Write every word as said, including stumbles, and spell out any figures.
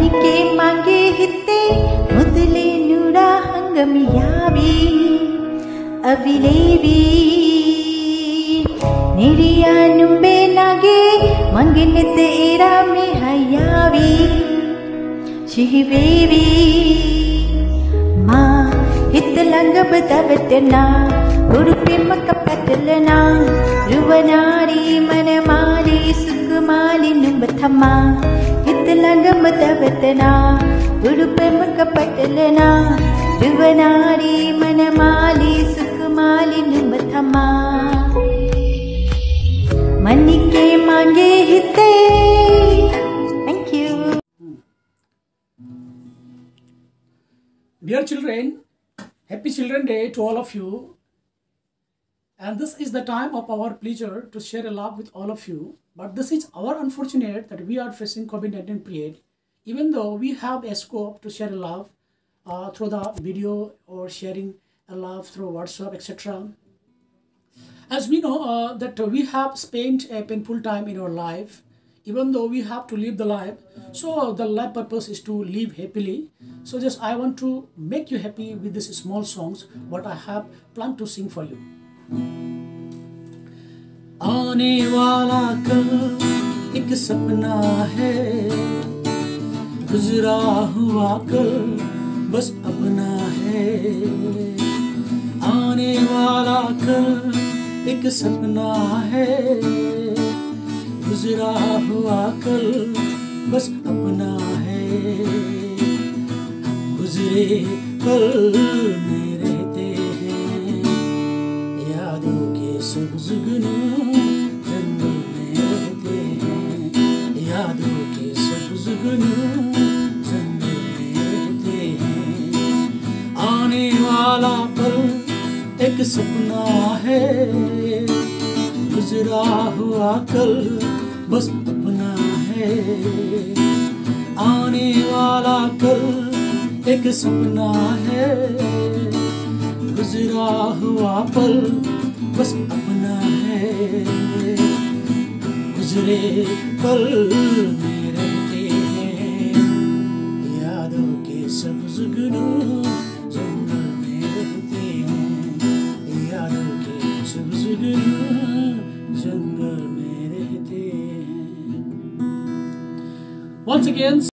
ಮನಿಕೆ ಮಾಗೆ ಹಿತ್ತೆ ಮೊದಲೇ ನೂಡ ಹಂಗಮಿಯಾವಿ ಅವಿಲೇವಿ ನಿರಿಯ ನುಂಬೆ ನಾಗೆ ಮಂಗಿನಿದ್ದೆ ಇರಾಮೆ ಹಯ್ಯಾವಿ ಶಿಹಿವೇವಿ ಮಾ ಹಿತ್ತಲಂಗ ಬದವಟನ ಹುಡುಪೆ ಮಕ್ಕ ಪಟಲನ ರುವನಾರಿ ಮನಮಾಲಿ ಸುಗುಮಾಲಿ ನುಂಬಥಮ್ಮ ಹಿತ್ತಲಂಗ ಬದವಟನ ಹುಡುಪೆ ಮಕ್ಕ ಪಟಲನ ರುವನಾರಿ ಮನಮಾಲಿ ಸುಗುಮಾಲಿ ನುಂಬಥಮ್ಮ ಮನಿಕೆ ಮಾಂಗೆ ಹಿತ್ತೆ. Thank you. Dear children, happy Children's Day to all of you. And this is the time of our pleasure to share a love with all of you. But this is our unfortunate that we are facing COVID nineteen period. Even though we have a scope to share a love uh, through the video or sharing a love through WhatsApp, et cetera. As we know uh, that we have spent a painful time in our life, even though we have to live the life, so the life purpose is to live happily. So just I want to make you happy with these small songs what I have planned to sing for you. आने वाला कल एक सपना है, गुजरा हुआ कल बस अपना है. आने वाला कल एक सपना है, गुजरा हुआ कल बस अपना है. गुजरे कल में रहते हैं, यादों के सब जुगनू जंगल में रहते हैं. यादों के सब जुगनू जंगल में रहते हैं. आने वाला पल एक सपना है, गुजरा हुआ कल बस अपना है. आने वाला कल एक सपना है, गुजरा हुआ पल बस अपना है. गुजरे पल में रहते हैं, यादों के सब जुगनू जंगल में रहते हैं. यादों के सब जुगनू जंगल में रहते हैं. Once again